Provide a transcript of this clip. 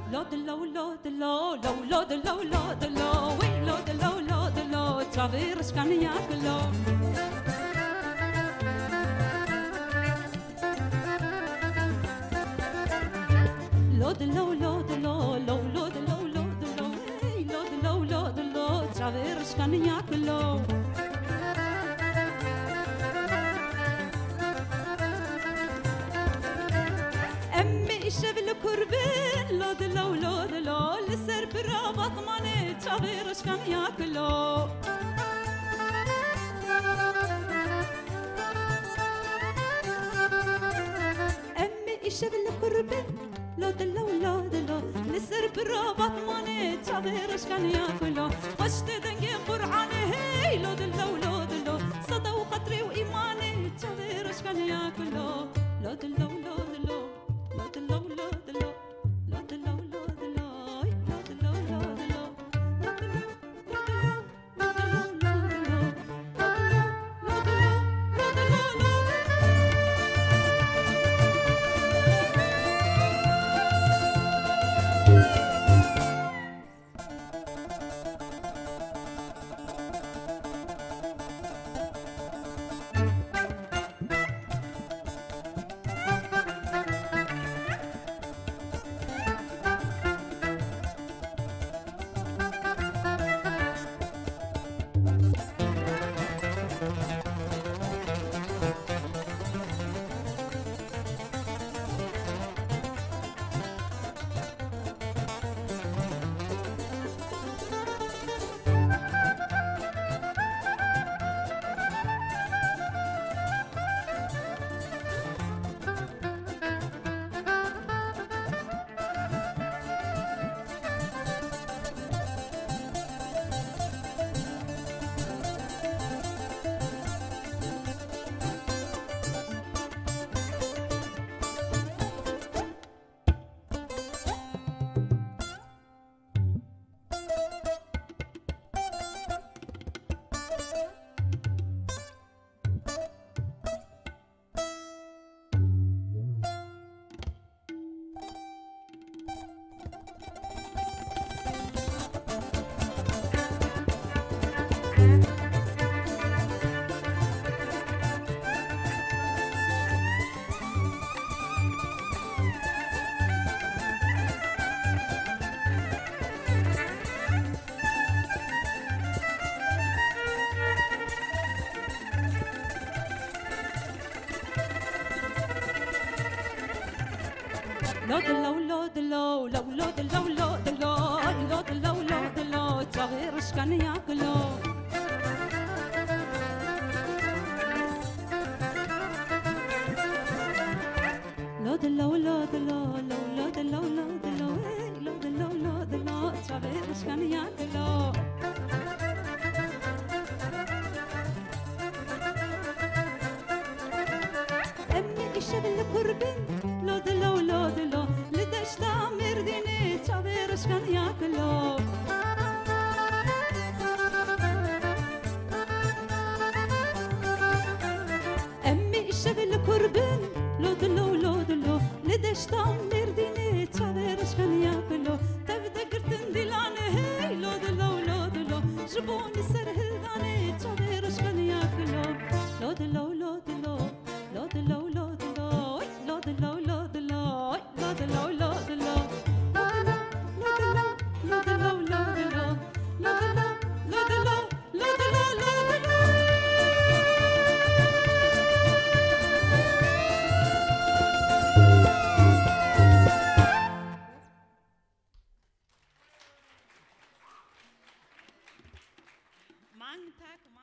لو دلو لو دلو لو لو دلو لو دلو وي لو دلو لو دلو تشافيرش كان ياكلو لو دلو لو دلو لو لو دلو لو دلو وي لو دلو لو دلو تشافيرش كان ياكلو شبل كربين لو دلو لو دلو لسر برا بطماني تشافيرش كان ياكلو أمي شبل كربين لو دلو لو دلو لسر برا بطماني تشافيرش كان ياكلو قشت دنجي برعاني هي لو دلو لو دلو صدى وخطري وإيماني تشافيرش كان ياكلو لو دلو لو دلو لو دلو لو دلو لو دلو لو دلو لو دلو لو دلو لو دلو لو دلو لو دلو لو دلو لو دلو لو دلو لو دلو لو دلو لو لو دلو لو دلو لو دلو لو دلو تشافيرش كان ياكلو لو دلو لو دلو لو لو دلو لو دلو لو دلو لو دلو تشافيرش كان ياكلو أمي شبل كربين لو دلو لو دلو لدش تعمر ديني تشافيرش كان ياكلو أمي شبل كربين لو دلو لو دلو لدش تعمر ديني تشافيرش كان ياكلو تبدا قرتن ديلاني هي لو دلو لو دلو جبوني سرهل داني تشافيرش كان ياكلو لو دلو لو دلو لو دلو لو دلو لو دلو لو دلو لو دلو لو دلو Mang tak